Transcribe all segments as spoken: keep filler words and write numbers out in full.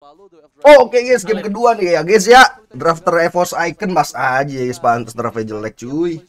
Oh, oke guys, game kedua nih ya guys ya. Drafter EVOS Icon Mas aja guys, pantas draftnya jelek cuy.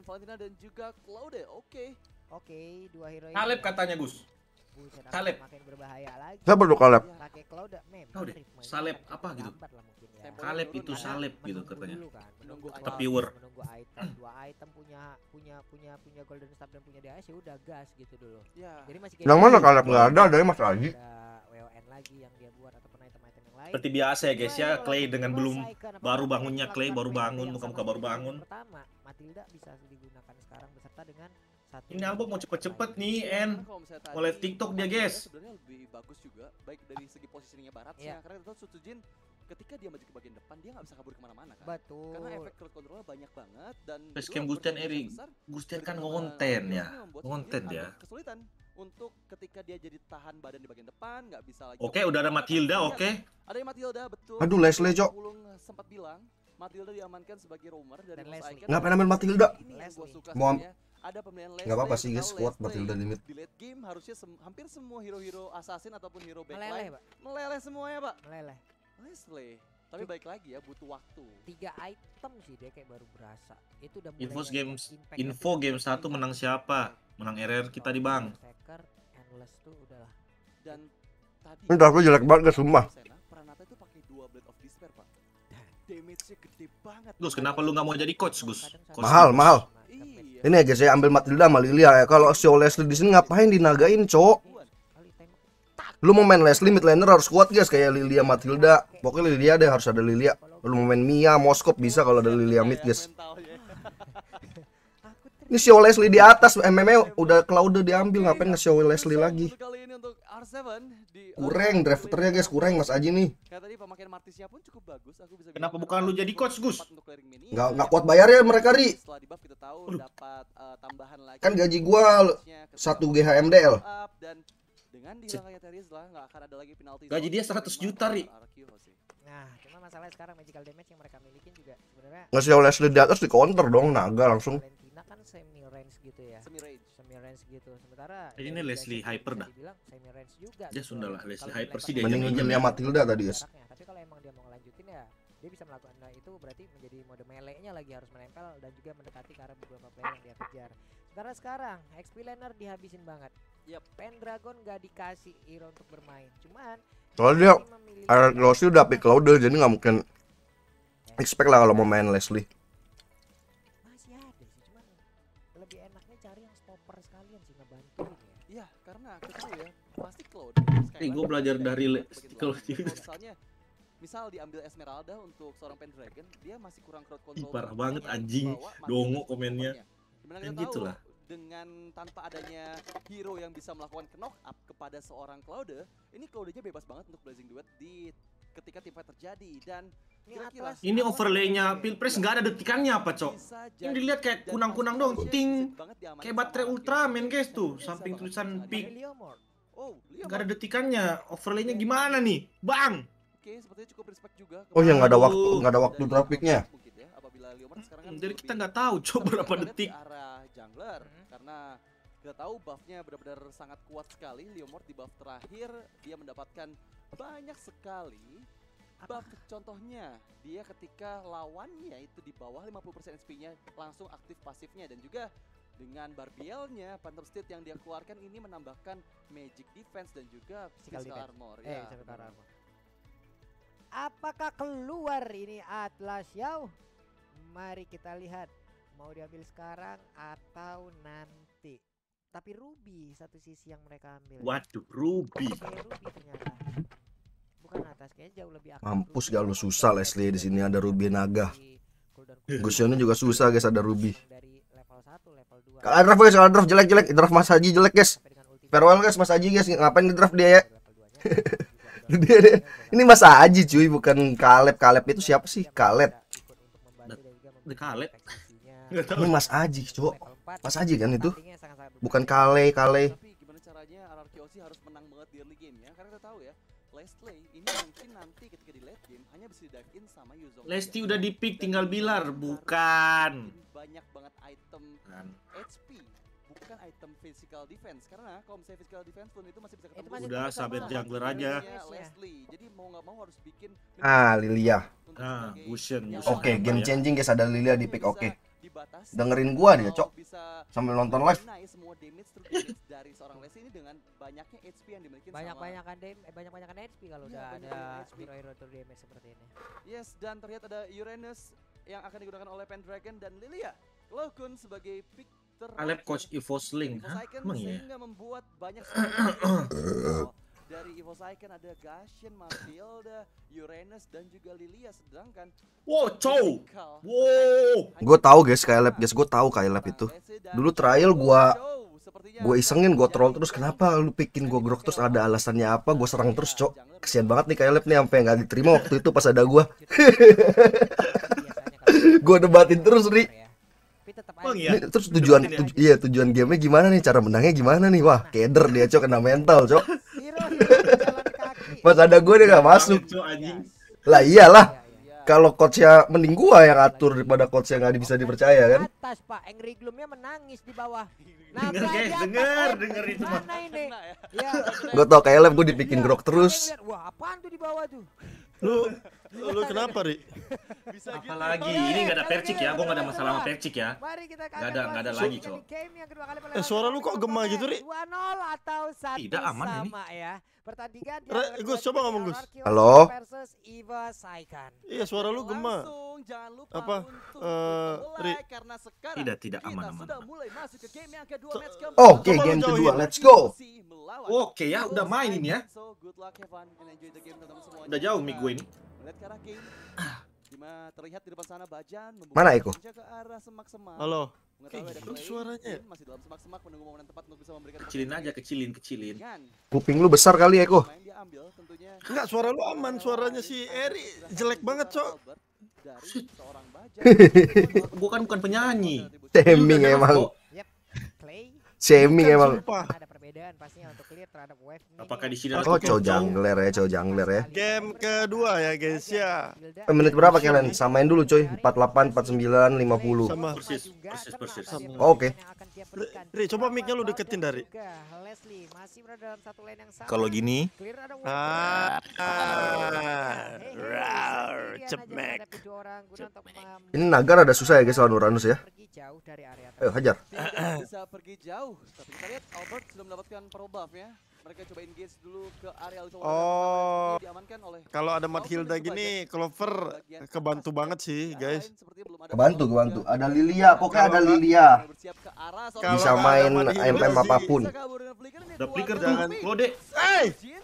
Oke, dua hero Kaleb katanya Gus. Kaleb. makin berbahaya lagi. Siapa tuh Kaleb? Pakai Cloud memang Tahu deh, ritmenya Salep agak apa gitu. lambat lah mungkin ya. Kaleb itu Karena salep gitu menunggu katanya. dulu kan, menunggu Atau Cloud, viewer. menunggu item, dua item punya punya punya punya golden staff dan punya D H ya udah gas gitu dulu. Jadi masih Yang mana Kaleb nggak ada, ada Mas Aji. ada W O N lagi yang dia buat ataupun item-item yang lain. Seperti biasa ya guys ya, Clay dengan belum baru bangunnya Clay baru bangun, muka-muka baru bangun. Pertama, Matilda bisa digunakan sekarang beserta dengan satu. Ini album mau cepet-cepet nih, En. Mau live TikTok dia, guys. Sebenarnya lebih bagus juga, baik dari segi positioningnya Baratnya, Iya. karena kita tahu Sutujin ketika dia maju ke bagian depan dia nggak bisa kabur kemana-mana kan. Betul. Karena efek crowd controlnya banyak banget dan Face kedua, cam Gustian berkembang Eri. besar, Gustian kan berkembang ngonten Leon ya. ini membuat Ngonten Sutujin dia. agak kesulitan untuk ketika dia jadi tahan badan di bagian depan, nggak bisa lagi. Oke, udah ada Matilda, oke. Ada yang Matilda, betul. Aduh, Leslie, Cok. Pulung sempat bilang Matilda diamankan sebagai roamer dari Dan Lost Leslie. Icon. Ngapain ambil Matilda? Ini yang gua suka Mau am- sebenarnya. Ada pemilihan Leslie. Nggak apa-apa sih Kita guys, tahu kuat Leslie Matilda di mid. di late game harusnya sem- hampir semua hero-hero assassin ataupun hero Meleleh, backline Pak. meleleh semuanya, Pak. Meleleh. Leslie. Tapi baik lagi ya, butuh waktu. Tiga item sih dia kayak baru berasa. Itu udah mulai Info banyak games, impact-nya info tuh. game satu menang siapa? Menang R R kita di Bang. Berserker, Endless tuh udahlah. Dan tadi Ini draftnya jelek banget guys, sumpah. Sena, Pranata itu pakai dua Blade of Despair, Pak. Damage-nya gede banget. Gus, kenapa lu nggak mau jadi coach, Gus? Coach Mahal, Gus. mahal. Iya. Ini ya guys ya, ambil Matilda sama Lilia ya. Kalau show Leslie di sini ngapain dinagain, Cok? Kali tembak. Lu mau main Leslie mid laner harus kuat guys, kayak Lilia Matilda. Pokoknya Lilia deh, harus ada Lilia. Lu mau main Mia, Moskop bisa kalau ada Lilia mid guys. Ini show Leslie di atas, M M A udah Cloud diambil, ngapain nge-show Leslie lagi? Untuk kali ini untuk R tujuh di Kurang drafternya guys, kurang Mas Aji nih. Kayak tadi pemakaian Martisnya pun cukup bagus. Aku bisa Kenapa bilang bukan lu karena jadi coach, Gus? untuk clearing mini. Nggak nggak kuat bayarnya mereka ri. Setelah di buff kita tahu Aduh. dapat eh, tambahan lagi. Kan gaji gua satu G H M D L. Up, dan dengan dihilangkannya Terius lah nggak akan ada lagi penalti. Gaji zone. dia seratus juta, Ri. R Q sih. Nah, cuma masalahnya sekarang magical damage yang mereka milikin juga sebenarnya Nge-show Leslie di atas di counter dong, naga langsung. Valentina kan semi range gitu ya. Semi range. Semi range gitu. Sementara Ini dari Leslie Gazi Hyper bisa dah. dibilang semi range juga. Ya gitu. sudah lah, Leslie Kalau Hyper sih dilempar dia Mending jam-jam Lilia ya. Matilda tadi guys. jaraknya. Tapi kalau emang dia mau ngelanjutin ya dia bisa melakukan nah, itu berarti menjadi mode melee-nya lagi harus menempel dan juga mendekati ke arah beberapa player yang dia kejar. Sekarang sekarang X P laner dihabisin banget. Yap. Pendragon gak dikasih hero untuk bermain. Cuman Soalnya dia ini memiliki- Iron Glossy udah pick Cloud jadi nggak mungkin expect lah kalau mau main Leslie. masih ada sih, cuman lebih enaknya cari yang stopper sekalian sih ngebantuin ya. Iya, karena aku tahu ya, pasti Cloud. Eh, gua belajar dari Le- Cloud Kalau juga. misalnya misal diambil Esmeralda untuk seorang Pendragon, dia masih kurang crowd control. Ih, parah makanya banget, anjing. dibawa mati Dongo dengan komennya. stoppernya. Dimana Kan kita tahu, gitu lah. dengan tanpa adanya hero yang bisa melakukan knock up kepada seorang Claude, ini Claude-nya bebas banget untuk Blazing Duet di ketika tim fight terjadi dan Ini kira-kira Atlas Ini awal overlay-nya juga Pilpres ya. nggak ada detikannya apa, Cok? bisa Ini jadi dilihat kayak dan kunang-kunang pasti dong, harusnya ting. bisa banget diamanin Kayak sama baterai Arceus. Ultraman guys tuh, Bisa samping banget tulisan bisa pick. Tapi Leomord. Oh, Leo Gak ada Mort. detikannya, overlay-nya gimana nih? Bang! Oke, sepertinya cukup respect juga. Oh ya nggak ada Aduh. waktu nggak ada waktu dari drop picknya. mungkin ya, apabila Leo Mort sekarang kan Jadi kita lebih nggak tahu, Cok, sering berapa kita lihat detik. di arah jungler Mhm. karena kita tahu buffnya benar-benar sangat kuat sekali. Leomord di buff terakhir dia mendapatkan banyak sekali buff. Contohnya dia ketika lawannya itu di bawah lima puluh persen S P-nya langsung aktif pasifnya dan juga dengan Barbielnya Phantom Steed yang dia keluarkan ini menambahkan magic defense dan juga Physical physical defense. armor Eh, ya. physical armor. Apakah keluar ini Atlas Yau? Mari kita lihat mau diambil sekarang atau nanti. Tapi Ruby satu sisi yang mereka ambil. Waduh, Ruby. Oke, Ruby ternyata. Bukan atas kayaknya jauh lebih aktif. Mampus Ruby gak lu memang susah dari Leslie di sini ada Ruby naga. cooldown- Gusionnya juga susah guys ada Ruby. Dari level satu, level dua. Kalau draft guys, kalau draft jelek-jelek, draft Mas Haji jelek guys. Sampai dengan ulti- Farewell guys Mas Haji guys, ngapain di draft dia ya? level duanya, juga udah Dia deh. Ini Mas Haji cuy, bukan Kaleb. Kaleb itu siapa sih? Kaleb. Ini Kaleb. Ini Mas Haji, Cok. Mas Haji kan itu? Bukan Bukan Kale, Kale. Tapi gimana caranya R R Q O C harus menang banget di early game ya? Karena kita tahu ya, Leslie ini mungkin nanti ketika di late game hanya bisa di dive in sama Yuzong. Lesti udah di pick tinggal Bilar, bukan. Banyak banget item Kan. H P bukan item physical defense, karena kalau misalnya physical defense pun itu masih bisa ketemu. masih Udah, tetap sabar sama. jungler aja. Ya, Leslie. Jadi mau nggak mau harus bikin Ah, Lilia. untuk Ah, sebagai Gusion, yang Gusion. Oke, bisa game ya. changing guys, ada Lilia di pick. Oke. dibatasi. Dengerin gua dia, Kalau Cok. bisa Sambil nonton live. mengenai semua damage true damage dari seorang Leslie ini dengan banyaknya H P yang dimiliki Banyak-banyakan dem eh, banyak-banyakan H P kalau Iya, udah ada banyak-banyakan H P. hero-hero true damage seperti ini. Yes, dan terlihat ada Uranus yang akan digunakan oleh Pendragon dan Lilia. Cloakun sebagai pick terakhir. Alep coach Evo Sling. Evo Hah? Syken Emang ya? sehingga membuat banyak sekali dari Evo Syken ada Gashen, Matilda, Uranus dan juga Lilia, sedangkan Wow, cow. Physical Wow. Gue tahu guys Skylab guys, gue tahu Skylab itu. Dulu trial gua gue isengin, gue troll terus, kenapa lu bikin gue grok terus, ada alasannya apa, gue serang terus cok. Kesian banget nih Skylab nih sampai nggak diterima waktu itu pas ada gue. Gue debatin terus nih. Tapi tetap Bang, aja. ya? Nih, terus tujuan tuj- iya tujuan gamenya gimana nih, cara menangnya gimana nih, wah keder dia cok, kena mental cok. Hero jalan kaki. Pas ada gue dia nggak masuk. Cok, anjing. Lah iyalah, Iya, iya. kalau coachnya mending gua yang atur daripada coach yang nggak bisa dipercaya kan. Atas Pak, Angry Gloom-nya menangis di bawah. Denger, Nabrak guys, di atas, denger, Om. denger itu mah. Mana ini? Kena ya. Ya. Gue tau Skylab gue dibikin Iya, grok terus. kalian lihat, wah, apaan tuh di bawah tuh? Lu lu kenapa, Ri? Bisa gitu. Apalagi ini nggak ada percik ya, gua nggak ada masalah sama percik ya. Mari kita Nggak ada- nggak ada lagi, Cok. Eh, suara lu kok gema gitu, Ri? dua nol atau satu Tidak, aman ini. sama ya. Pertandingan di Re, antara Gus, dua coba tim ngomong, Gus. Anarchy Halo? versus Eva Saikan. Iya, suara lu gema. Langsung jangan lupa Apa, untuk eh, mulai Ri? karena sekarang Tidak, tidak, kita aman, aman, sudah aman. mulai masuk ke game yang kedua Co- match keempat. Oke, Coba lu game jauhin. kedua, let's go. Melawan Oke ya, udah main ini ya. So, good luck, have fun, and enjoy the game, teman-teman semuanya. Udah jauh mic gue ini. Melihat ke arah game. Dimana terlihat di depan sana Bajan membuka Mana, Eko? ninja ke arah semak-semak. Halo. Mengetahui ada Terus Clay, suaranya. Jin masih dalam semak-semak menunggu momen yang tepat untuk bisa memberikan Kecilin aja, kecilin, kecilin. Dengan Kuping lu besar kali Eko. pemain dia ambil tentunya. Enggak, suara lu aman, suaranya si Eri jelek banget, Cok. Dari seorang Bajan. Gua kan bukan penyanyi. Shaming emang, Yep. Clay. shaming Bukan, emang. sumpah. Ada perbedaan pastinya untuk clear terhadap wave ini. Apakah di sini ada Oh, Cow? cow jungler ya, cow jungler ya. Game kedua ya, guys, ya. Eh, menit berapa kalian? Samain dulu coy, empat puluh delapan, empat puluh sembilan, lima puluh. Sama. Persis, persis, persis. Oh, oke. Ri, coba mic-nya lu deketin, dari. Leslie masih berada dalam satu lane yang sama. Kalau gini, Clear ada wave. Ah, Hey, hey, rar, sendirian aja cemek. menghadapi dua orang guna untuk mem- Ini Nagar ada susah ya guys lawan Uranus ya. pergi jauh dari area Ayo hajar. Tidak bisa pergi jauh, tapi kita lihat Albert sudah mendapatkan pro buff ya. Mereka coba engage dulu ke area Little Warrior Oh. yang diamankan oleh Kalau ada Matilda gini, Clover kebantu banget sih, guys. Kebantu, kebantu. Ada Lilia, pokoknya ada Lilia. Kalau Bisa nggak ada main Matilda M M sih. apapun. udah flicker tuh. Jangan. Lode. Hey!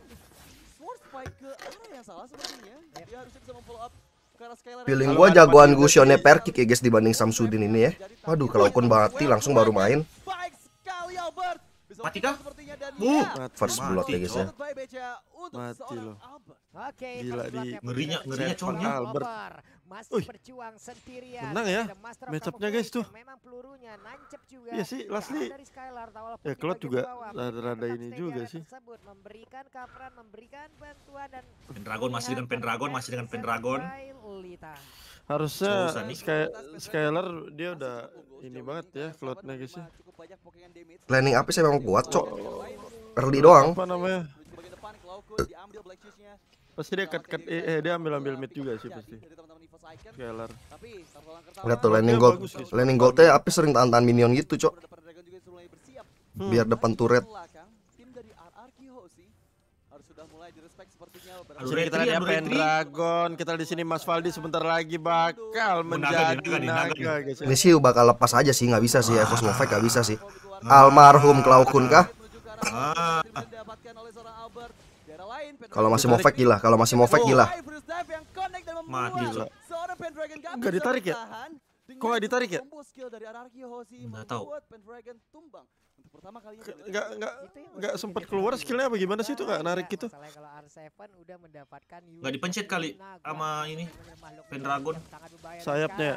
Sword spike ke arah yang salah sepertinya. Dia harusnya bisa memfollow up ke arah Skylar. Feeling Kalau gua ada jagoan Matilda Gusionnya sih. Perkik ya guys dibanding Samsudin ini ya. Waduh, kalau Kun mati langsung baru main. Baik sekali Albert. Bisa Mati memfollow kah? sepertinya dan Uh, ya, Mati. First blood ya guys ya. Voted by Beca untuk Mati seorang loh. Albert. Oke, Gila, first di- blood-nya ngerinya- pun ngerinya sudah cowoknya. Albert Albert. masih Wih. berjuang sendirian. Menang ya, Ada Master of match-up-nya, guys, tuh. Camouflage. Memang pelurunya nancep juga. Iya sih, Tidak Lasli. dari Skylar, walaupun Ya, di Cloud bagian juga bawah. rada-rada Tetap ini stay di juga area sih. tersebut, memberikan coveran, memberikan bantuan dan Pendragon masih dengan Pendragon, masih dengan Pendragon. Lita. Harusnya Susah nih. Sky, Skylar dia udah ini banget ya, Cloud-nya guys ya. Planning apa sih memang kuat cok. Early doang. Apa namanya? Pasti dia cut cut eh, eh, dia ambil ambil mid juga sih pasti. Skylar. Lihat tuh landing Dia gold. bagus, guys. Landing goldnya apa sering tahan-tahan minion gitu cok. Hmm. Biar depan turret. Tim dari R R Q sih harus sudah mulai direspek sepertinya. Aduh, Sini kita retri, lihat aduh, retri. Pendragon, kita di sini Mas Valdi sebentar lagi bakal Oh, naga nih, menjadi naga nih, naga naga guys ya. Ini sih bakal lepas aja sih, nggak bisa sih. Evos Movek nggak bisa sih. Almarhum Klaukun kah? Ah. Kalau masih Movek gila, kalau masih Movek gila. Mati, Cok. Nggak ditarik ya? Kok nggak ditarik ya? Nggak tahu. Nggak nggak nggak sempet keluar skillnya apa gimana sih itu nggak narik gitu? Masalahnya kalau R tujuh udah mendapatkan Nggak dipencet kali sama ini, Pendragon. Sayapnya.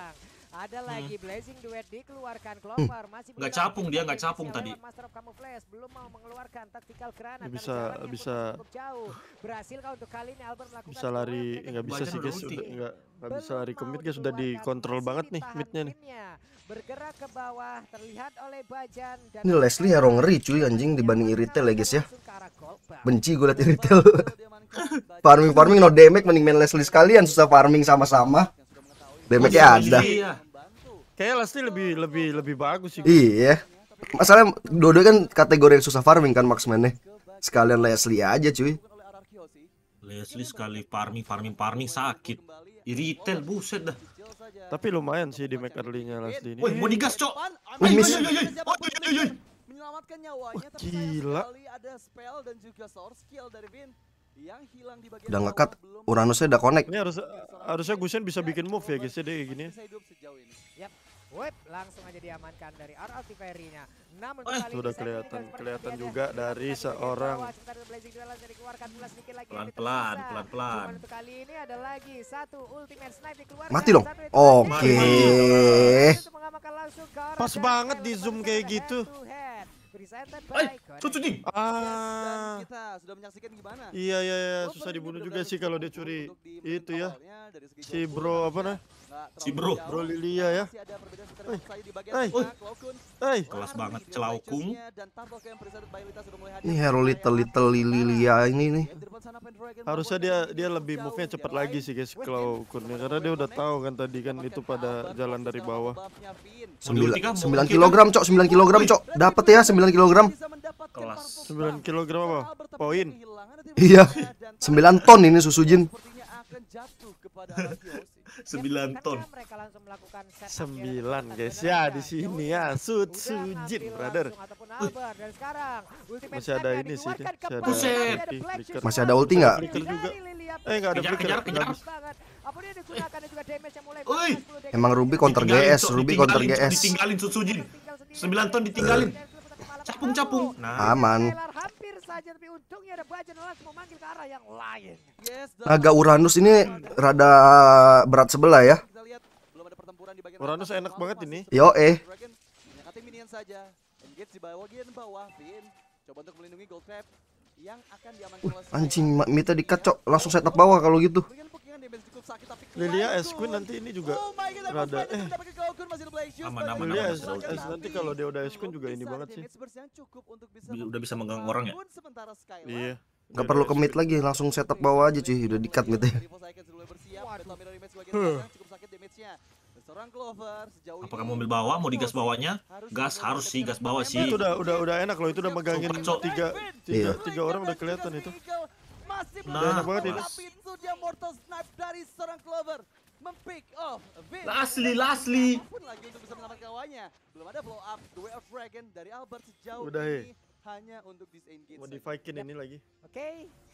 Ada lagi Blazing Duet dikeluarkan. Clover masih Nggak belum capung dia, nggak aktifkan capung lewat tadi. Master of Camouflage, belum mau mengeluarkan tactical granat. Bisa karena jaraknya bisa pun cukup jauh. Berhasil kah untuk kali ini Albert melakukan bisa sebuah lari mereka nggak bisa Bajan sih udah guys, ulti. udah nggak nggak bisa belum lari ke mau mid guys, sudah dikeluarkan, dikontrol masih banget nih ditahan midnya nih. pinnya. Bergerak ke bawah terlihat oleh Bajan dan Ini Leslie hero ngeri cuy anjing dibanding Iritel ya guys ya. langsung ke arah Goldbar. Benci gue liat Iritel. Farming farming no damage, mending main Leslie sekalian, susah farming sama-sama. Damage-nya ada. Iya. Kayak Leslie lebih lebih lebih bagus sih. Iya. Masalah dua-dua kan kategori yang susah farming kan marksman-nya. Sekalian Leslie aja cuy. Leslie sekali farming farming farming sakit. Iritel buset dah. Tapi lumayan sih di make early-nya Leslie ini. Woi, mau digas, Cok. Wih, miss. Oi, oi, oi, oi. Oi, oi, oi. Menyelamatkan nyawanya, tapi gila. sayang sekali ada spell dan juga source skill dari Vin yang hilang di bagian Udah bawah, ngekat, belum Uranusnya udah connect. Ini harus harusnya Gusen bisa bikin move ya guys ya, dia kayak gini. bisa hidup sejauh ini. Yap. Whip langsung aja diamankan dari R L T Ferry-nya. Namun Eh, kali itu ini udah Second kelihatan- Eagle kelihatan seperti juga biasa dari dilakukan di seorang- bawah. Sebentar Blazing Duel langsung dikeluarkan pula sedikit lagi yang Pelan-pelan, tersisa. pelan-pelan. Cuman untuk kali ini ada lagi satu ultimate snipe dikeluarkan. Mati dong. Satu itu Oke. lagi. Untuk mengamankan langsung ke arah Pas Jack banget Taylor di zoom bersama kayak head gitu. to head. Presented by Eh, Conan. cucu ding. Dan Ah, kita sudah menyaksikan gimana iya iya iya, Clover susah ini dibunuh juga benar-benar sih kalau dia cukup curi untuk di menit itu ya. awalnya dari segi Si goal bro pun apa nah? nggak Si terlalu bro. jauh. Bro Lilia ya. Masih ada perbedaan sekitar Eh, saja di bagian eh. tengah. Cloakun Hey, Kelas lari banget, dengan celaukung. Lightsnya dan Tarkov yang presented by Lita sudah mulai hadir Ini di hero area little atas. little Lilia ini nih. Game di depan sana Pendragon harusnya melakukan dia dia cukup lebih jauh. move-nya cepat Dia lagi lain sih guys kalau Kunnya, karena dia udah tahu kan tadi kan itu pada jalan dari bawah. Sembilan, Ulti kah? Mau sembilan ulti kilogram cok, sembilan kilogram cok. Dapat ya sembilan kilogram. Kelas. sembilan kilogram apa? Poin. Iya. sembilan ton ini susu Jin. sembilan ton. Bukankah mereka langsung melakukan setup Sembilan yang guys sebenarnya ya udah di sini jauh ya Sud Udah Sujin ngambil brother. langsung ataupun Albert. Dan sekarang ultimate Masih ada snipe-nya ini sih, dikeluarkan masih ada kembali. Buset. Tapi ada Flicker. Black Shoes Masih ada langsung ulti nggak? dari Flicker juga. Lilia. Eh nggak ada Kejar, flicker. kejar, nggak kejar. bisa. Banget. Apa dia digunakan dan juga damage yang mulai Oi. meningkat sepuluh damage. Emang Ruby counter G Ditinggalin, S, Cok. Ruby Ditinggalin, counter Cok. G S. Ditinggalin susu Jin. Tinggal sendiri. sembilan ton ditinggalin. Capung, capung. Nah, Aman. Taylor hampir saja tapi untungnya ada Bajan langsung memanggil ke arah yang lain. Naga Uranus ini rada berat sebelah ya. Kita lihat belum ada pertempuran di bagian Uranus atas. enak banget ini. Yo eh. Dragon menyekati minion saja. Engage di bawah bagian bawah. Vin coba untuk melindungi Gold Trap yang akan diamankan oleh Anjing, Mita dikat cok, langsung setup bawah kalau gitu. Bagian pokingan damage cukup sakit tapi Lilia Clyde S Queen nanti ini juga Oh my God, rada Advance eh mendapatkan Cloakun, masih ada Black Shoes, Aman, tapi aman, Lilia aman. S, Tapi S nanti kalau dia udah S Queen juga ini bisa banget sih. damage burst yang cukup untuk bisa Bi- udah bisa membunuh megang orang ya? Cloakun, sementara Skylar Iya. Gak perlu ke mid lagi, langsung setup bawah aja cuy, udah dikat midnya. Revo Icon sudah mulai bersiap, Battle Mirror Image bagian belakang, cukup sakit damage-nya. Dan seorang Clover sejauh apakah ini mau ambil bawah? Mau digas bawahnya? Gas harus sih, gas bawah sih. Itu udah udah udah enak loh, itu udah megangin Super, Cok. tiga tiga Iya. tiga orang udah kelihatan itu. Masih Nah, belum enak banget ada, ini. tapi itu dia mortal snipe dari seorang Clover mempick off Vin. Lasli, Lasli. Apapun lagi untuk bisa menyelamatkan kawannya. Belum ada blow up The Way of Dragon dari Albert sejauh Udah, ini hanya untuk disengage. Mau saja. di Viking ini lagi. Oke.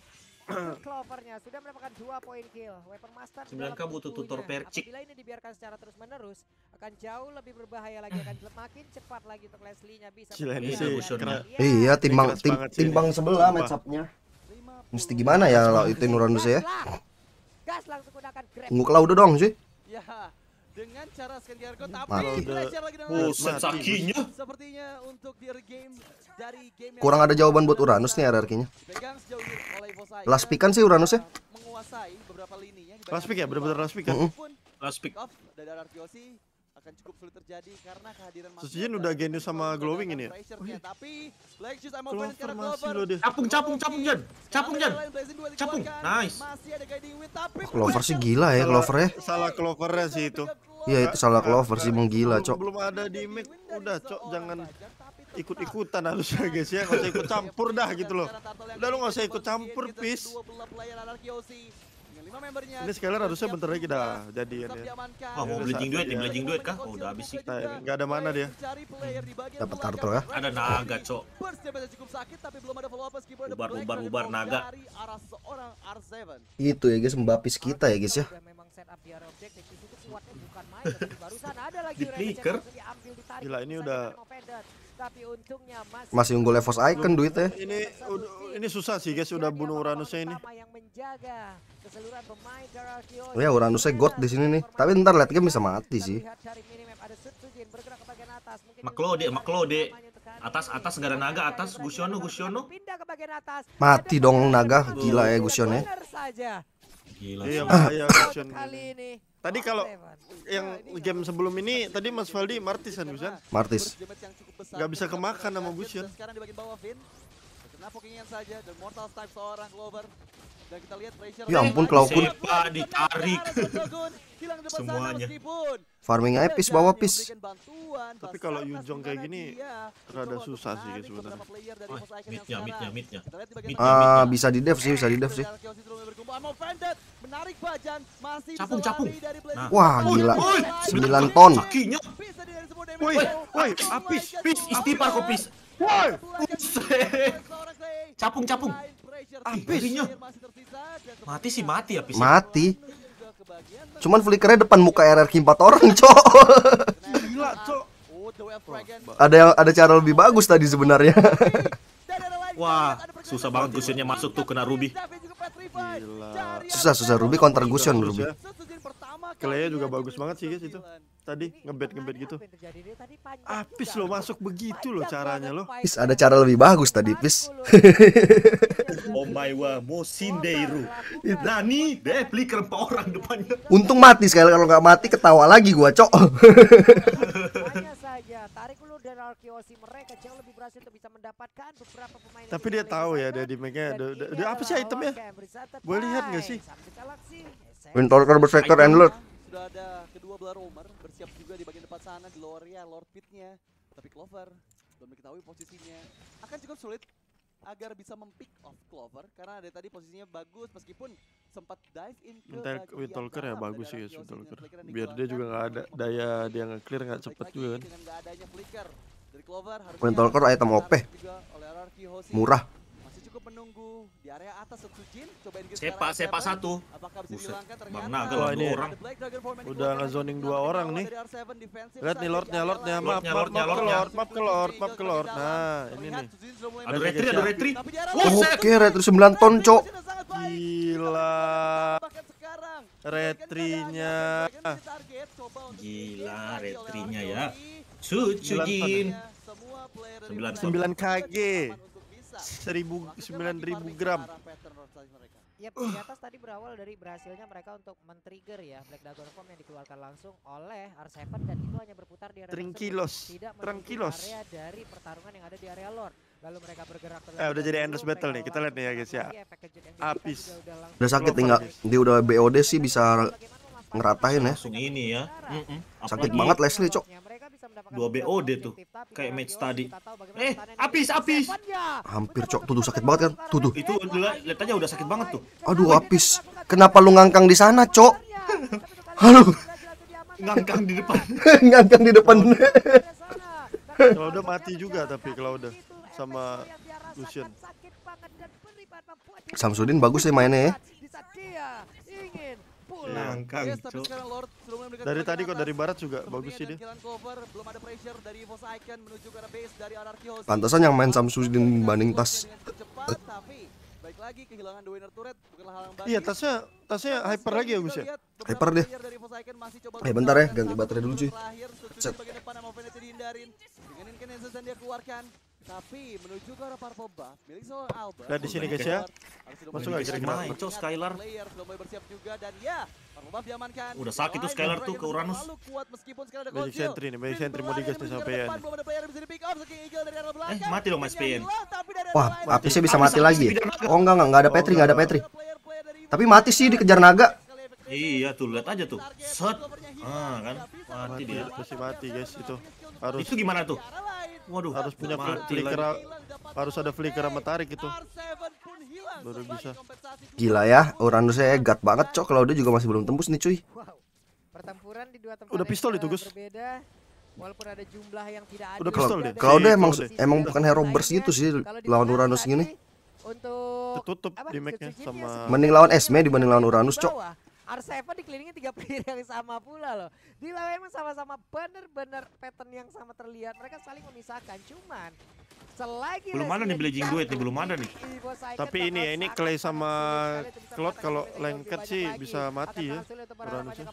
Untuk Clovernya sudah mendapatkan dua poin kill. Weapon Master sembilan K dalam butuh tubuhnya. tutor percik. Apabila ini dibiarkan secara terus menerus akan jauh lebih berbahaya lagi, akan makin cepat lagi untuk Leslie-nya bisa. Gila, ini bergerak sih dan keren. dia- Iya, timbang keras tim, banget sih timbang ini. sebelah Sumpah. match up-nya. lima puluh. Mesti gimana ya kalau itu Uranus ya? Gas lah. Gas langsung gunakan grab. Tunggu Cloud dong cuy. Ya, dengan cara scan Q R code, tapi Kalau udah- belajar lagi dengan Buset, Mati. sakinya. sepertinya untuk di game dari game yang Kurang ada jawaban buat Uranus nih hierarkinya. dipegang sejauh ini oleh Evo Icon, Last pick kan sih Uranus ya? menguasai beberapa lininya di Last pick ya, bagian bener-bener bawah. last pick kan. Mm-mm. Pun Last pick. off dari Arkeosi akan cukup sulit terjadi karena kehadiran Mas Sujin Noda udah dan genius sama juga glowing ada ini ya? pressure-nya. Tapi Black Shoes I'm Clover open sekarang masih Clover. loh dia. Capung, capung, capung Jan. Capung Jan. Capung. Nice. Masih ada guiding wind tapi Clover sih gila ya Clover ya. Salah Clovernya sih itu. Iya itu salah Clover sih, emang gila Belum- cok. Belum ada di mic, udah cok jangan ikut-ikutan harusnya guys ya, nggak usah ikut campur dah gitu loh. Udah lu nggak usah ikut campur, please. Ini Skylar harusnya bentar lagi dah jadian ya. Oh, mau Udah blazing saatnya duet nih, dia. blazing duet kah? Oh, udah habis sih. Nah, nggak ada mana dia. Dapat turtle ya. Ada naga, Cok. Ubar, ubar, ubar naga. Itu ya guys, Mbapis kita ya guys ya. Udah memang setup di area objektif di situ kuatnya bukan main. Tapi barusan ada lagi Di Raven flicker. yang diambil, ditarik Gila, ini saja udah- oleh Movedet. Tapi untungnya masih Masih unggul Evos Icon duitnya. Ini udah, ini susah sih guys, udah bunuh Uranusnya ini. yang menjaga keseluruhan pemain Darkio. Ya Uranusnya god di sini nih. Tapi ntar late game bisa mati sih. Maklode, Maklode. Atas, atas, nggak ada naga, atas, Gusiono, Gusiono. Pindah ke bagian atas. Mati Ada dong Movedet. naga. Gila ya Gusion ya. Benar saja. Gila. Iya, sih. bahaya Gusion Kali ini. ini. Tadi kalau Seven. yang game sebelum ini tadi Mas Valdi Martis kan Gusion. Martis. Nggak bisa kemakan sama Gusion. Sekarang di bagian bawah Vin. Kena pokingan saja dan Mortal Type seorang Clover. Dan kita lihat pressure. Ya ampun, Clover. Sepa ditarik. Semuanya. Farmingnya epis bawa pis. Tapi kalau Yujong kayak gini rada susah sih guys sebenarnya. Oh, midnya, midnya, midnya. Midnya, Ah midnya. bisa di dev sih, bisa di dev sih. Capung, capung. Nah. Wah gila. Woi, sembilan ton. Sakinya. Woi, woi, apis. Pis, istighfar kok pis. Woi, Buset. Capung, capung. apis. Barinya. Mati sih mati ya pis. Mati. Cuman flickernya depan muka R R Q empat orang, cok. Gila, Cok. Ada yang ada cara lebih bagus tadi sebenarnya. Wah, susah banget Gusionnya masuk tuh kena Ruby. Gila. Susah susah Ruby counter Gusion Bagus Ruby. ya. Clay-nya juga bagus banget sih guys itu. Tadi ngebet-ngebet gitu. Apis lo masuk begitu loh caranya lo. Pis ada cara lebih bagus tadi pis. Oh my wa Mosindeiru. Nani, deh flicker empat orang depannya. Untung mati sekali, kalau nggak mati ketawa lagi gua, cok. Hanya saja tarik dulu dari Arkeosi, mereka jauh lebih berhasil untuk bisa mendapatkan beberapa pemain. Tapi dia tahu ya dia di make-nya ada, ada, ada apa sih itemnya? Boleh lihat nggak sih? Windtalker bersektor Endlord. Sudah ada kedua belah roamer bersiap juga di bagian depan sana di lower area Lord Pit-nya. Tapi Clover belum diketahui posisinya. Akan cukup sulit agar bisa mempick off Clover karena dari tadi posisinya bagus meskipun sempat dive in ke Minta bagian Windtalker ya dalam bagus dari sih guys Arkeosi Windtalker. dengan flicker yang Biar dia dikeluarkan. juga nggak ada daya dia nge-clear nggak cepet Lagi juga kan. dengan nggak adanya flicker dari Clover harusnya Windtalker item O P. juga oleh Arkeosi. Murah. Masih cukup menunggu di area atas Setsujin. Cobain ke Sepa, sekarang sepa Seven. satu. Apakah bisa Buset, dihilangkan? Ternyata Bang Naga Wah, lah ini dua orang. The Black Dragon Form yang Udah dikeluarkan ngezoning untuk dua menyelamatkan orang nyawa nih. dari R tujuh defensive Lihat nih saja Lordnya, di Lordnya, area maaf, Lordnya, maaf, Lordnya, maaf ke Lordnya. Lord, maaf ke Lord, maaf ke Lord. Nah, ini Terlihat nih. Setsujin sudah mulai Ada bergerak. retri, ada retri. Tapi di area Buset. lain, Oke, retri sembilan ton, cok. Setsujin sangat baik. Gila. Bahkan sekarang, Retrinya. Dragon target, coba untuk Gila, di-game lagi oleh retrinya Arkeosi. ya. Sucujin. Semua player dari Sembilan Black Sembilan Dragon kg. untuk bisa Seribu, melakukan sembilan lagi ribu farming gram. ke arah pattern rotation mereka. Yap, di atas tadi berawal dari berhasilnya mereka untuk men-trigger ya Black Dragon Form yang dikeluarkan langsung oleh R tujuh dan itu hanya berputar di area tersebut, Tranquilos. tidak menuju Tranquilos. area dari pertarungan yang ada di area Lord. Lalu mereka bergerak terlebih Eh, udah jadi dahulu, endless battle mereka nih. Kita lihat nih ya, guys, ya. langsung efek kejut yang diberikan Habis. juga udah langsung Udah sakit Clover, tinggal guys. dia udah B O D sih bisa Bagaimana ngeratain ya. Langsung ini ya. Mm-mm. Sakit Apalagi banget Leslie, cok. Mereka bisa mendapatkan Dua B O D tuh, objektif, tapi kayak Dark match Heroes tadi. kita tahu bagaimana Eh, pertahanan habis, dari habis. Seven-nya. Hampir, cok. Tuh, tuh sakit banget kan. Tuh, tuh. Itu lihat lihat aja udah sakit banget tuh. Aduh, habis. Kenapa lu ngangkang di sana, cok? Halo. Ngangkang di depan. Ngangkang di depan. Kalau udah mati juga tapi kalau udah sama Lucian. Samsudin bagus sih mainnya ya. Ngangkang, Yes, tapi cok. sekarang Lord sudah mulai mendekati Dari bagian tadi kok atas. dari barat juga bagus sih Sepertinya dia. dan Killan Clover, belum ada pressure dari Evos Icon menuju ke arah base dari Anarchyos. Pantesan yang main Samsudin dibanding Tas. Dengan cukup cepat, tapi baik lagi kehilangan dua winner turret bukanlah hal yang baik. Iya, tasnya tasnya Tapi hyper sekarang lagi ya kita Gus ya. lihat beberapa Hyper deh. player dari Evos Icon masih coba Eh, bentar ya, untuk ganti melakukan baterai dulu, cuy. terakhir, Setsujin Set. bagian depan sama Venet dihindarin. Dengan Incantation dan dia keluarkan. Tapi menuju ke arah Purple Buff milik seorang Albert. Nah, di sini guys ya. Harus sudah Masuk mulai nggak bersiap. kira-kira? Main, cok, Skylar. Player sudah mulai bersiap juga dan ya, Purple Buff diamankan. Udah sakit tuh Live Skylar Dragon tuh ke masih Uranus. terlalu kuat meskipun sekarang ada Banyak Conceal. sentry nih, banyak Finn sentry mau berlari digas nih menuju sama ke P N. depan, belum ada player yang bisa di pick off, King Eagle dari arah belakang. Eh, mati dong Mas Finn P N. yang hilang, tapi dari arah Wah, lain apisnya bisa masih mati lagi ya? Oh enggak enggak, enggak ada Petri, enggak ada Petri. player-player dari Tapi mati sih dikejar naga. Iya tuh, lihat aja tuh. Set. Ah, kan. Mati Mati, dia. pasti mati guys itu. Harus Itu gimana tuh? Waduh, harus punya mati flicker, lagi. harus ada flicker sama tarik itu. Baru bisa. Gila ya, Uranusnya egat banget, cok. Kalau dia juga masih belum tembus nih, cuy. Wow. Pertempuran di dua tempat Udah yang pistol itu, sangat Gus. Berbeda. Walaupun ada jumlah yang tidak adil. Udah pistol juga deh. dari Kalau dia sisi emang sisi emang sisi bukan hero lainnya, burst gitu sih kalau lawan dibilang Uranus tadi gini. Untuk Tertutup apa, di make-nya Setsujin sama dia Mending lawan Esme dibanding lawan Uranus, cok. bawah. R tujuh dikelilingi tiga player yang sama pula loh. Di lawan emang sama-sama bener-bener pattern yang sama terlihat. Mereka saling memisahkan. Cuman selagi Belum ada nih Blazing Duet nih, belum ada nih. Tapi ini ya, ini Clay sama Claude kalau lengket sih bisa mati ya. Uranusnya.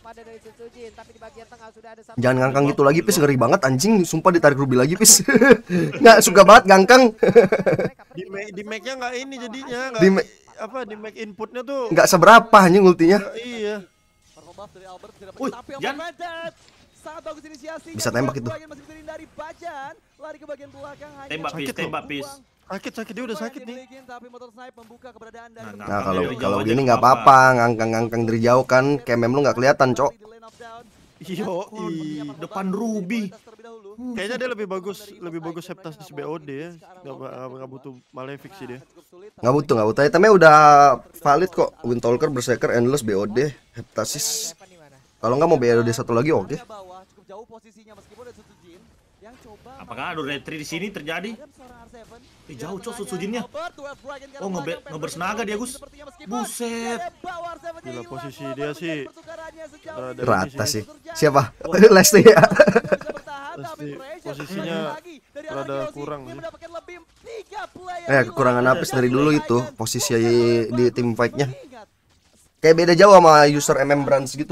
Jangan ngangkang gitu lagi Pis, ngeri banget anjing. Sumpah ditarik Ruby lagi Pis. Nggak suka banget ngangkang. Di make di make-nya nggak ini jadinya, nggak Di make- apa di make inputnya tuh Nggak seberapa anjing ultinya. nggak- iya. Buff dari Albert tidak Wih, tapi Jan. Overrated. Sangat bagus inisiasi. Bisa tembak itu. Masih bisa dihindari Bajan. Lari ke bagian belakang hanya Tembak Sakit Pis, loh. tembak Pis. Sakit sakit dia udah sakit nih. Tapi motor snipe membuka keberadaan dari Nah, Nah Ngangkang kalau dari jauh kalau aja gini nggak nggak apa-apa, ngangkang-ngangkang dari jauh kan, kemem lu nggak kelihatan cok. Yo, Depan Ruby. kayaknya dia lebih bagus lebih bagus Heptasis B O D ya. Nggak nggak- nggak butuh Malefic sih dia. Nggak butuh nggak butuh. Itemnya udah valid kok. Windtalker, Berserker, Endless, B O D, Heptasis. Kalau nggak mau B O D satu lagi oke. Bawah cukup jauh posisinya meskipun ada Sutujin yang coba Apakah ada retri di sini terjadi? Ada seorang R tujuh. Eh, jauh, Cok, Sutujinnya. Oh, ngebe- ngebersenaga dia, Gus. Buset. Gila, posisi dia sih rada Rata ini sih. Siapa? Lesti ya. Pasti posisinya rada kurang sih. Eh kekurangan Apis dari dulu itu posisi di tim fight-nya. Kayak beda jauh sama user M M Brands gitu.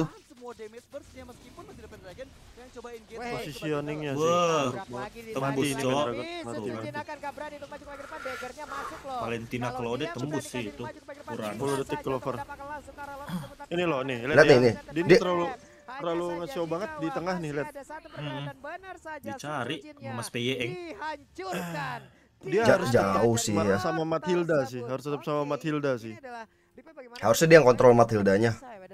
Positioningnya sih. Wah, Mati ini Cok. kan mati mati. Valentina Claude tembus sih itu. Kurang. sepuluh detik Clover. Ini loh nih, Lihat nih, ya. nih. Dia ini Dia- terlalu terlalu nge-show banget di tengah nih, lihat. Hmm. Dicari Mas P Y Eng. Dihancurkan. Dia Ja- harus jauh tetap sih sama- ya. sama Matilda sih, harus tetap sama Matilda sih. Harusnya dia yang kontrol Matildanya.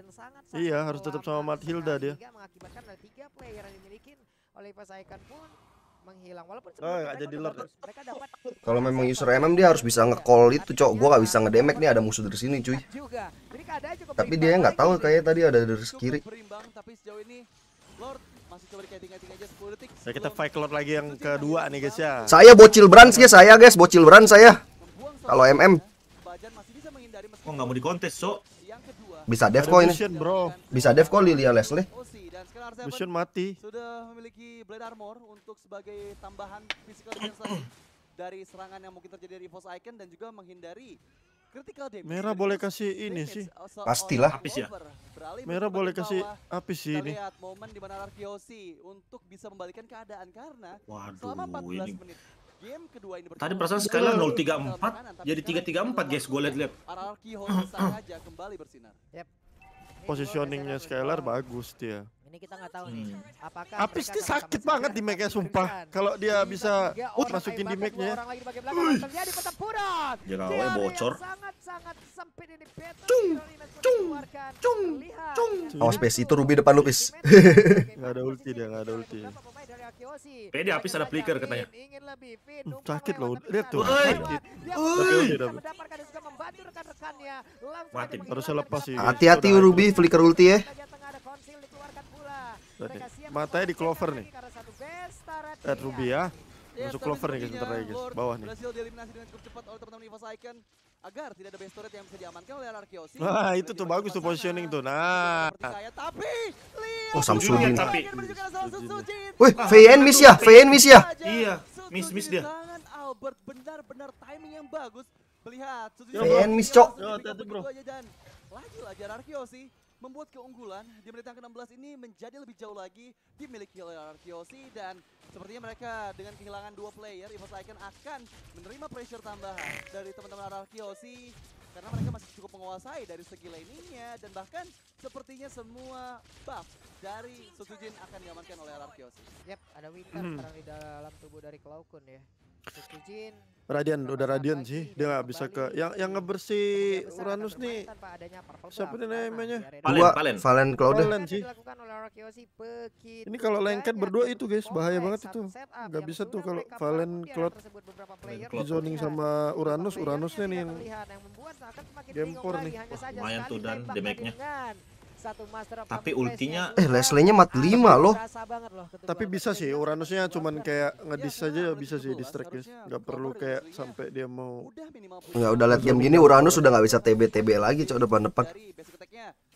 Iya, harus tetap sama Matilda dia. Mengakibatkan ada tiga player yang dimiliki oleh Pasaikan pun menghilang walaupun Oh, sebelumnya nggak mereka jadi udah Lord. bagus. Mereka dapat Kalau memang user M M dia harus bisa nge-call itu cok. Gua nggak bisa nge-damage nih ada musuh dari sini cuy. juga. Jadi keadaan cukup Tapi berimbang dia nggak tahu lagi. kayak tadi ada dari kiri. Berimbang tapi sejauh ini Lord masih coba dikaiting-kaiting aja sepuluh detik. Ya kita fight Lord lagi yang kedua nih guys ya. Saya bocil brands ya saya guys, bocil brands saya. Kalau M M Bajan masih bisa menghindari Kok nggak mau dikontes, Cok? yang kedua. bisa dev Ada kok ini. Lucian, bro. Bisa dev kok Lilia Leslie. Osi dan sekarang R tujuh Lucian mati. sudah memiliki blade armor untuk sebagai tambahan physical defense lagi dari serangan yang mungkin terjadi dari Evos Icon dan juga menghindari critical damage. Merah dari boleh Evos kasih ini Damage sih. seorang Pastilah. Apis ya? Clover. Beralih Merah mencoba boleh ke kasih bawah. apis sih Kita ini. lihat momen di mana Arkiosi untuk bisa membalikan keadaan karena Waduh, selama empat belas ini. menit game kedua ini Tadi berjalan, perasaan dia Skylar berada nol di tiga dalam empat, tekanan, tapi jadi tiga sekarang tiga empat guys, gue liat-liat. Arkiosi sengaja kembali bersinar. Positioningnya Skylar bagus dia. Ini kita nggak tahu nih. Hmm. Apakah Apis mereka dia sama-sama sakit sadar banget di make-nya dan sumpah. memberikan. Kalau dia Di bisa tiga uh, orang, masukin bahkan di dua make-nya. orang lagi di bagian belakang, terjadi pertempuran. Jangan Di awalnya area bocor. yang sangat-sangat sempit ini Peter Cung, Carolina sudah cung, mengeluarkan. cung, Terlihat cung. dengan Awas Pes, itu Ruby depan lu Pes. Nggak ada ulti dia, nggak ada ulti. beberapa pemain dari Arkiosi. Pede Apis ada flicker katanya. Ingin lebih fit, Hmm, numpang sakit lewat, loh. tapi Lihat tuh, nggak sakit. lewat. Dia Uy. bisa Uy, udah. mendapatkan dan juga membantu rekan-rekannya. Langsung Mati. aja Harusnya lepas sih. menghilangkan Hati-hati Udah. Ruby flicker ulti ya. bagian tengah ada konsil dikeluarkan pula. Tadi. Mereka siap Matanya di Clover mempersiapkan nih. lagi karena satu besta red Lihat dia. Ruby ya. Ya, Masuk tapi Clover nih guys, sepertinya bentar lagi guys. Lord Bawah nih. berhasil dieliminasi dengan cukup cepat oleh teman-teman Evos Icon agar tidak ada base turret yang bisa diamankan oleh Arkiosi. Wah, Boleh itu tuh dibantu bagus tuh ke sana. positioning tuh. Nah. Seperti saya, tapi lihat Oh, Samsudin. Tapi. menunjukkan salah satu Sujin. Wih, V N miss ya, V N miss ya. Iya, miss-miss dia. Tangan Albert benar-benar timing yang bagus. Melihat Sujin. V N miss, Cok. Yo, hati-hati, bro. Dan lagi-lagi Arkiosi membuat keunggulan di menit yang ke enam belas ini menjadi lebih jauh lagi dimiliki oleh Arkiosi dan sepertinya mereka dengan kehilangan dua player Evos Icon akan menerima pressure tambahan dari teman-teman Arkiosi karena mereka masih cukup menguasai dari segi laningnya dan bahkan sepertinya semua buff dari Sutujin akan diamankan oleh Arkiosi. Yap, ada Winter Hmm. sekarang di dalam tubuh dari Klaukun ya. Sutujin Radian udah Radian sih. Dia nggak bisa ke yang yang ngebersih kemudian besar Uranus akan nih. bermain tanpa adanya purple Siapa buff nih karena namanya? di area Valen, Dua, Valen. Valen Claude. Valen yang sih. dilakukan oleh Arkiosi begitu Ini kalau lengket banyak berdua dan itu guys, begitu bahaya kompleks banget satu itu. setup Nggak yang bisa tuh sudah kalau mereka Valen bangun di area Claude tersebut beberapa player Di tidak zoning terlihat. sama Beberapa Uranus, playernya Uranusnya nih tidak yang terlihat, yang membuat akan semakin game bingung four lagi. nih. Hanya saja Lumayan sekali tuh dan tembak damage-nya. dengan satu master of Tapi puppet ultinya- face-nya Eh, juga Leslie-nya mat ada lima loh. berasa banget loh kedua tapi bisa player. sih Uranusnya cuman kayak ngedis karena aja menit bisa sih kedua belas distract guys. harusnya Nggak perlu Clover kayak Leslie-nya sampai dia mau Udah minimal Nggak udah liat game gini Uranus udah nggak bisa T B T B lagi cok depan-depan. dari basic attack-nya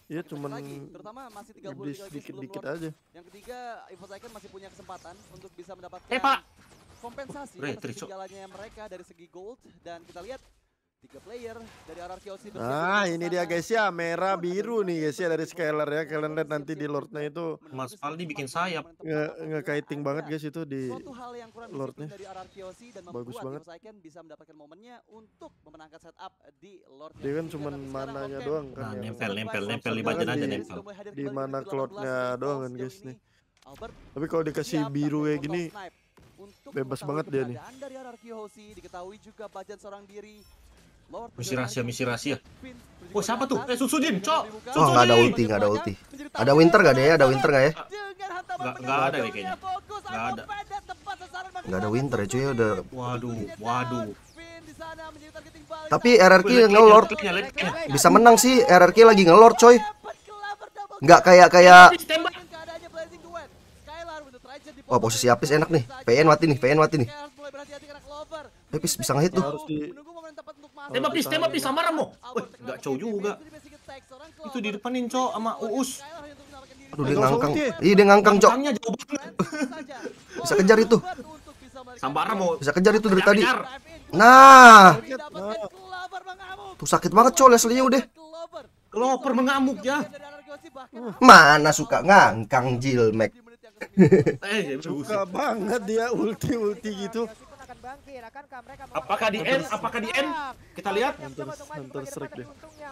Iya cuman lagi, terutama masih tiga puluh iblis tiga game dikit-dikit sebelum Lord. aja. Yang ketiga, Evos Icon masih punya kesempatan untuk bisa mendapatkan Eh, Pak. kompensasi Re, atas Trico. ketinggalannya mereka dari segi gold. Dan kita lihat tiga player dari R R Q O C Nah ini dia guys ya, merah biru nih guys ya dari Skylar ya. Kalian lihat nanti di Lordnya itu Mas Faldi bikin sayap. nge nge-kiting banget guys itu di Suatu hal yang kurang Lordnya. disiplin dari R R Q O C dan Bagus membuat banget. Evos Icon bisa mendapatkan momennya untuk memenangkan setup di Lord. dia kan cuman mananya doang kan Nah, yang nempel, nempel, nempel di badan aja, nempel. di mana cloudnya doang kan guys nih. Tapi kalau dikasih biru kayak gini bebas banget dia nih. Dari R R Q O C diketahui juga Bajan seorang diri. Lord Misi rahasia, misi rahasia. Oh, siapa tuh? Eh, Susudin, Cok. Oh, nggak ada ulti, nggak ada ulti. Ada Winter nggak deh ya? Ada Winter nggak ya? Nggak, nggak ada deh kayaknya. Nggak ada. Nggak ada Winter ya cuy, udah. Waduh, waduh. Tapi R R Q ngelord, Lihatnya, lihatnya. bisa menang sih. R R Q lagi ngelord coy. Nggak kayak kayak. Tembak. Wah, posisi Apis enak nih. P N mati nih, P N mati nih. Apis bisa ngehit tuh. Harus di Tembak pis, tembak pis sama Ramo. Wih, nggak cow juga. Itu di depanin, Cok, sama Uus. Aduh, dia ngangkang. Iya, dia ngangkang, Cok. Ngangkangnya jauh banget. Bisa kejar itu. Sama Ramo. Bisa kejar itu dari tadi. Kejar. Nah, tuh sakit banget, Cok. Leslie-nya udah. Clover mengamuk ya. Mana suka ngangkang Jilmek. Eh, suka banget dia ulti-ulti gitu. Apakah di end? Apakah di end? Kita lihat. Hunter, Hunter Strike deh.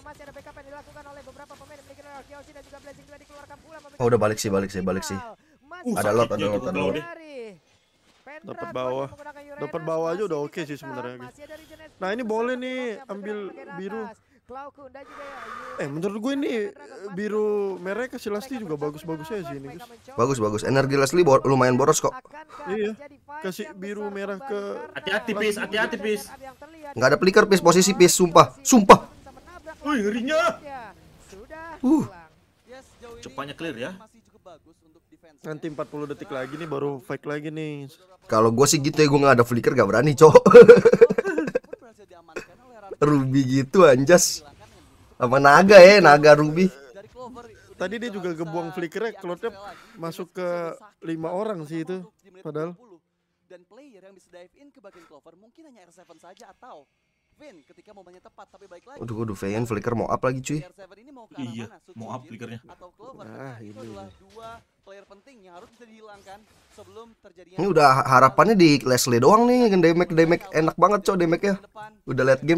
Oh, udah balik sih, balik sih, balik sih. Uh, Ada sakit lot, ada dia lot, tuh ada glow lot. deh. Dapat bawah. Dapat bawah aja udah oke sih sebenarnya, guys. Nah, ini boleh nih ambil biru. Eh, menurut gue ini eh, biru merah kasih Lasti juga bagus-bagus aja sih ini, guys. Bagus, bagus. Energi Leslie bo- lumayan boros kok. Iya, kasih biru merah ke Hati-hati, Pis, hati-hati, Pis. Nggak ada flicker, Pis. Posisi Pis, sumpah. Sumpah. Wih, ngerinya. Uh. Cepatnya clear ya. nanti empat puluh detik lagi nih baru fight lagi nih. Kalau gue sih gitu ya, gue nggak ada flicker, nggak berani, Cok. Ruby gitu anjas. Sama naga ya, naga Ruby. Tadi dia juga ngebuang flickernya, cloudnya masuk ke lima orang sih itu. Padahal dan player yang bisa dive in ke bagian Clover mungkin hanya R tujuh saja atau Vin ketika momennya tepat, tapi baik lagi. Waduh, waduh, Vayne flicker mau up lagi cuy. R tujuh ini mau ke arah Iya, mana? mau up flickernya. Atau Clover. Nah, itu ini. adalah dua player penting yang harus bisa dihilangkan sebelum terjadinya. Ini udah harapannya di Leslie doang nih, damage damage enak banget, Cok, damage-nya. Udah late game.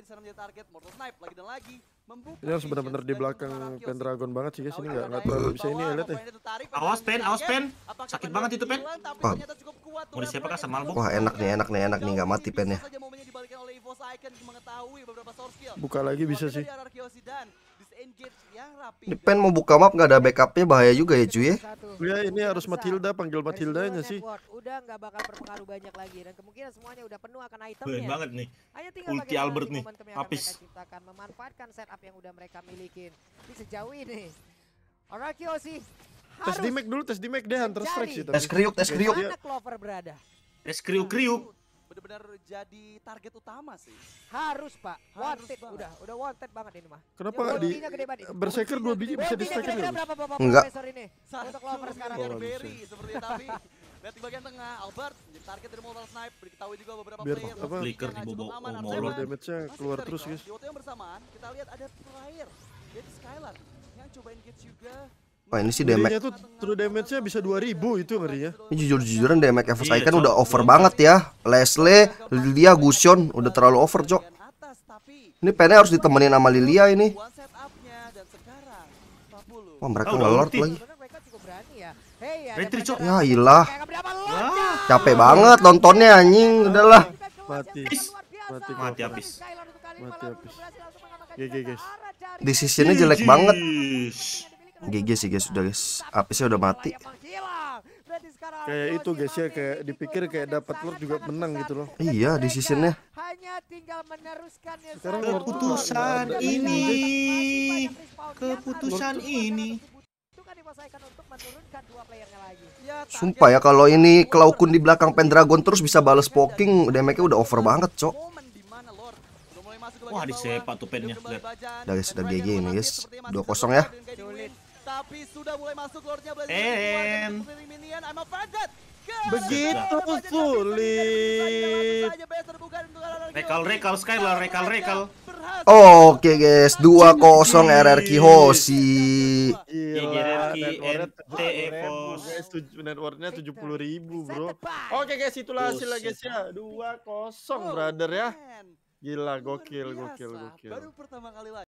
ini harus benar-benar di belakang Pendragon banget sih guys, ini nggak nggak terlalu bisa ini elit ya. Awas, Pen, awas, Pen. Sakit banget itu, Pen. Wah. Mau disiapakah sama Malmo? Wah, enak nih, enak nih, enak nih, nggak mati pennya. Buka lagi bisa sih. Ini pen mau buka map nggak ada backupnya, bahaya juga ya cuy ya. Ya ini harus Matilda, panggil Matildanya sih. Udah nggak bakal berpengaruh banyak lagi dan kemungkinan semuanya udah penuh akan Keren itemnya. banget nih. Hanya tinggal Ulti bagaimana Albert nanti nih, momentum yang akan habis. mereka ciptakan, memanfaatkan setup yang udah mereka milikin. Di sejauh ini R R Q O C Tes harus di Mac dulu, tes di Mac deh Hunter Strike sih. Tes kriuk, tes kriuk. mana Clover berada. Es kriuk-kriuk. Benar-benar jadi target utama sih. Harus Pak, Harus wanted banget. udah, udah wanted banget ini mah. Kenapa Ya, nggak di ultinya gede banget ini. Berserker dua biji bisa di Ultinya stack kira-kira ini? berapa Bapak Enggak. Profesor ini? Untuk Clover sekarang. Oh, Biar bisa. Berry seperti tapi lihat di bagian tengah Albert menjadi target dari Mortal Snipe. Diketahui juga beberapa Biar player apa? Flicker yang di cukup bobo- aman. oh, R Molor. tujuh damage-nya masih keluar dari terus, Cloud. guys. Di waktu yang bersamaan kita lihat ada player yaitu Skylar yang coba engage juga. Wah, ini sih Damage damage. tuh true damage-nya bisa dua ribu itu ngeri ya. Ini jujur-jujuran damage Evos Iya, Icon Cok. udah over banget ya. Leslie, Lilia, Gusion udah terlalu over, Cok. Atas, tapi Ini pennya harus ditemenin sama Lilia ini. one setupnya dan sekarang empat puluh. Wah, mereka Ah, udah ngelord ulti. lagi. Sebenarnya mereka cukup berani ya. Hey, ada Retri, Cok. Pendragon. Ya ilah, Kayak berapa lot? Wah. capek banget nontonnya anjing, udahlah. Mati. Mati, Mati habis. Mati habis. G G guys. Decisionnya jelek banget. Ish. G G sih guys, udah guys. Apisnya udah mati. Kayak itu guys ya, kayak dipikir kayak dapat Lord juga menang gitu loh. Iya, decisionnya. Hanya tinggal meneruskannya Sekarang saja. Keputusan Sudah ini. bisa respawn. Keputusan ini. Itu kan dipastikan untuk menurunkan dua playernya lagi. Ya, target Sumpah ya, kalau ini Klaukun di belakang Pendragon terus bisa bales poking, damage-nya udah over banget, Cok. momen di mana Lord Udah mulai masuk ke Wah, bagian disepak bawah. tuh pennya, Hidup kembali lihat. Bajan. Udah guys, udah Bajan G G ini masih guys. sepertinya masih dua kosong terus ya. dengan Kaidi Sulit. Win. Tapi sudah mulai masuk Lordnya Blazer En. Minion. I'm offended. Begitu sulit. Rekal, rekal, Skylar, rekal, rekal. Oke guys, dua kosong R R Q Hoshi. Gila, G G R Q, N T E networknya guys, tuj- networknya tujuh puluh ribu bro. Oke guys, itulah hasilnya guys ya, dua kosong brother ya. Gila, gokil, gokil, gokil. Baru pertama kali lagi.